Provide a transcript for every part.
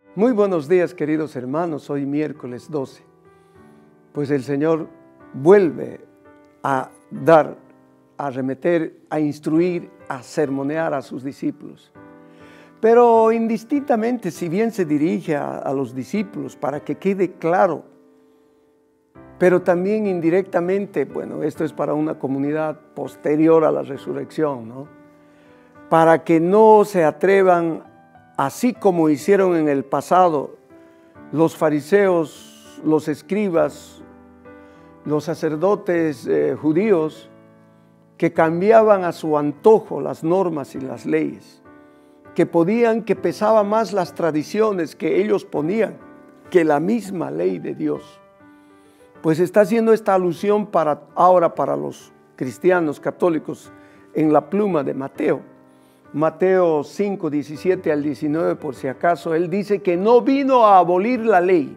Muy buenos días, queridos hermanos. Hoy miércoles 12. Pues el Señor vuelve a dar, a remeter, a instruir, a sermonear a sus discípulos. Pero indistintamente, si bien se dirige a los discípulos para que quede claro, pero también indirectamente, bueno, esto es para una comunidad posterior a la resurrección, ¿no? Para que no se atrevan, así como hicieron en el pasado los fariseos, los escribas, los sacerdotes judíos, que cambiaban a su antojo las normas y las leyes, que pesaba más las tradiciones que ellos ponían que la misma ley de Dios. Pues está haciendo esta alusión ahora para los cristianos católicos en la pluma de Mateo. Mateo 5, 17 al 19, por si acaso, él dice que no vino a abolir la ley,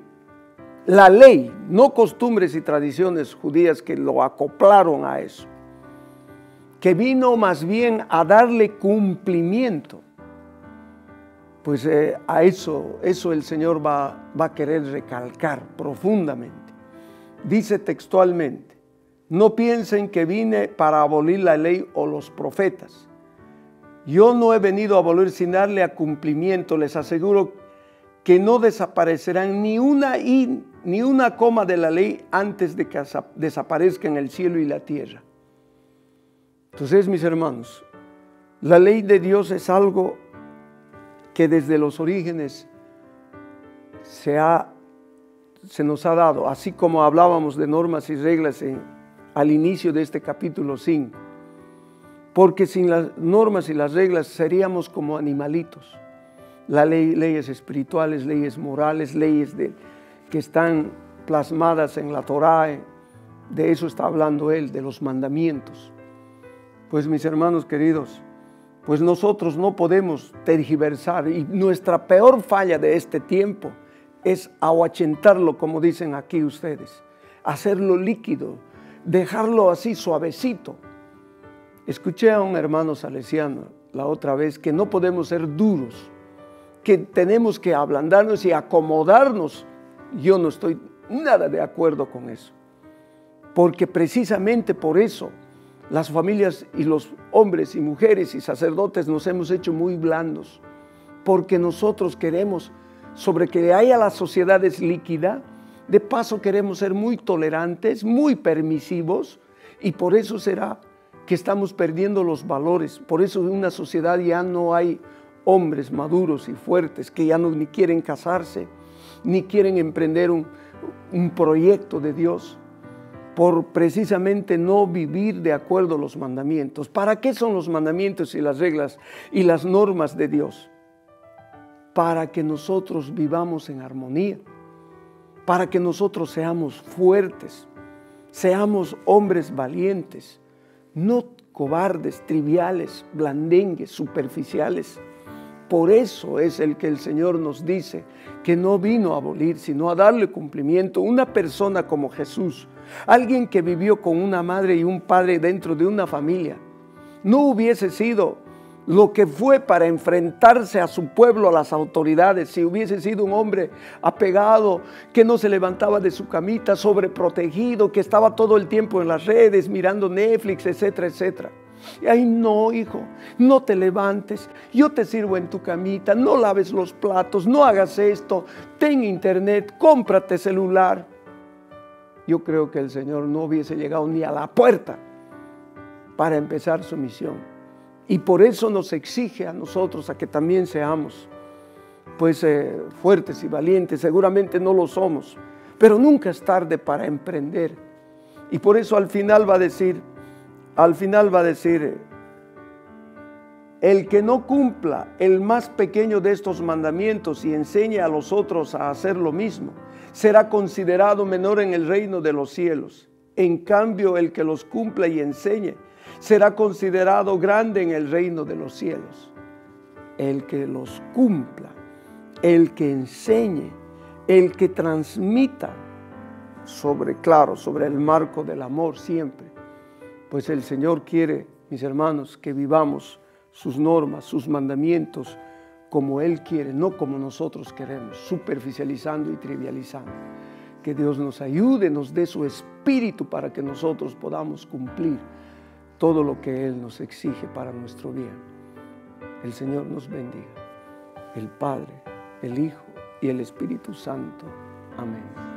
no costumbres y tradiciones judías que lo acoplaron a eso, que vino más bien a darle cumplimiento. Pues a eso el Señor va a querer recalcar profundamente. Dice textualmente: no piensen que vine para abolir la ley o los profetas. Yo no he venido a abolir sin darle a cumplimiento. Les aseguro que no desaparecerán ni una coma de la ley antes de que desaparezcan el cielo y la tierra. Entonces, mis hermanos, la ley de Dios es algo que desde los orígenes se nos ha dado, así como hablábamos de normas y reglas al inicio de este capítulo 5. Porque sin las normas y las reglas seríamos como animalitos. Leyes espirituales, leyes morales, leyes que están plasmadas en la Torá, de eso está hablando él, de los mandamientos. Pues mis hermanos queridos, pues nosotros no podemos tergiversar, y nuestra peor falla de este tiempo es ahuachentarlo, como dicen aquí ustedes, hacerlo líquido, dejarlo así suavecito. Escuché a un hermano salesiano la otra vez que no podemos ser duros, que tenemos que ablandarnos y acomodarnos. Yo no estoy nada de acuerdo con eso, porque precisamente por eso las familias y los hombres y mujeres y sacerdotes nos hemos hecho muy blandos, porque nosotros queremos, sobre que haya la sociedad es líquida, de paso queremos ser muy tolerantes, muy permisivos, y por eso será que estamos perdiendo los valores. Por eso en una sociedad ya no hay hombres maduros y fuertes que ya ni quieren casarse, ni quieren emprender un proyecto de Dios, por precisamente no vivir de acuerdo a los mandamientos. ¿Para qué son los mandamientos y las reglas y las normas de Dios? Para que nosotros vivamos en armonía, para que nosotros seamos fuertes, seamos hombres valientes, no cobardes, triviales, blandengues, superficiales. Por eso es el que el Señor nos dice que no vino a abolir, sino a darle cumplimiento. Una persona como Jesús, alguien que vivió con una madre y un padre dentro de una familia, no hubiese sido lo que fue para enfrentarse a su pueblo, a las autoridades, si hubiese sido un hombre apegado, que no se levantaba de su camita, sobreprotegido, que estaba todo el tiempo en las redes, mirando Netflix, etcétera, etcétera. Y ahí no, hijo, no te levantes, yo te sirvo en tu camita, no laves los platos, no hagas esto, ten internet, cómprate celular. Yo creo que el Señor no hubiese llegado ni a la puerta para empezar su misión. Y por eso nos exige a nosotros a que también seamos fuertes y valientes. Seguramente no lo somos, pero nunca es tarde para emprender. Y por eso al final va a decir, el que no cumpla el más pequeño de estos mandamientos y enseñe a los otros a hacer lo mismo, será considerado menor en el reino de los cielos. En cambio, el que los cumpla y enseñe será considerado grande en el reino de los cielos. El que los cumpla, el que enseñe, el que transmita sobre el marco del amor siempre. Pues el Señor quiere, mis hermanos, que vivamos sus normas, sus mandamientos como Él quiere, no como nosotros queremos, superficializando y trivializando. Que Dios nos ayude, nos dé su espíritu para que nosotros podamos cumplir todo lo que Él nos exige para nuestro bien. El Señor nos bendiga. El Padre, el Hijo y el Espíritu Santo. Amén.